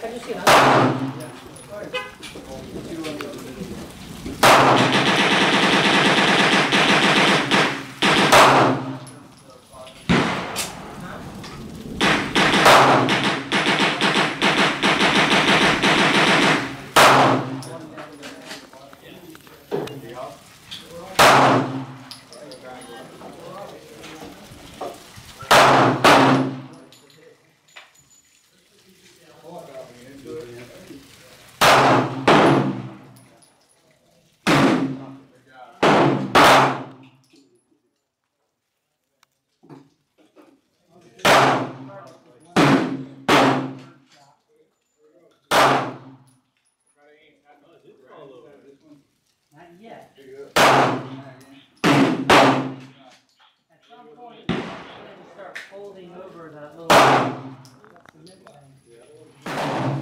Not yet. At some point, I'm going to start folding over that little submit thing.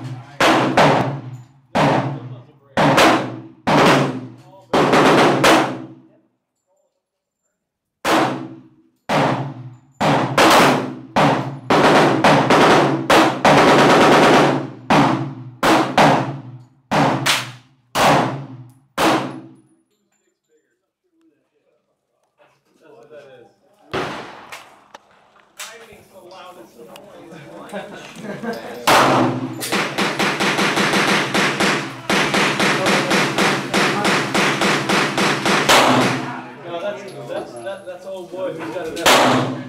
That's old boy who's got a gun.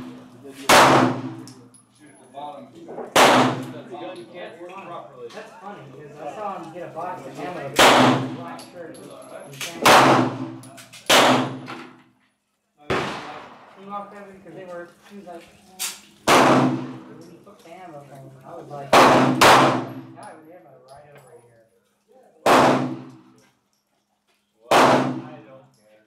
The gun can't work properly. That's funny because I saw him get a box of ammo. Black shirt. He walked over because he was like, when he put the ammo on him, I was like, now I would ammo right over here. I don't care.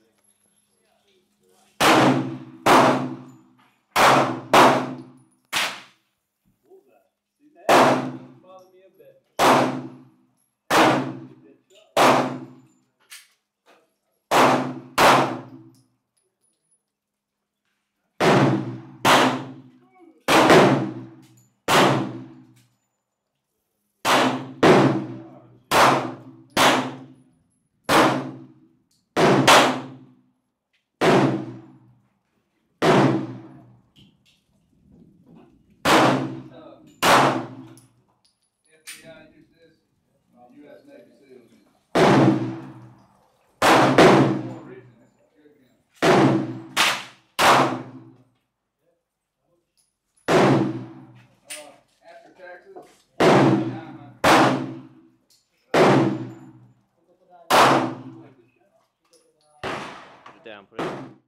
See that? Doesn't bother me a bit. FBI used this, U.S. Navy SEALs. After taxes, Put it down, put it down.